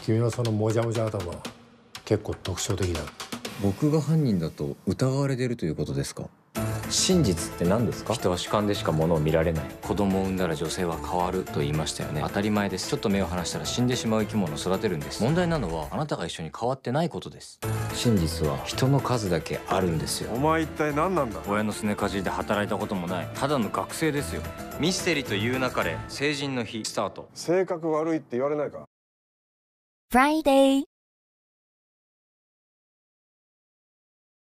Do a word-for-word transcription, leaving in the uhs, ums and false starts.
君のそのもじゃもじゃ頭結構特徴的だ。 僕が犯人だと疑われてるということですか？真実って何ですか？ 人は主観でしか物を見られない。子供を産んだら女性は変わると言いましたよね。当たり前です。ちょっと目を離したら死んでしまう生き物を育てるんです。問題なのはあなたが一緒に変わってないことです。真実は人の数だけあるんですよ。 お前一体何なんだ？ 親のすねかじりで働いたこともないただの学生ですよ。ミステリというなかれ成人の日スタート。 性格悪いって言われないか？ Friday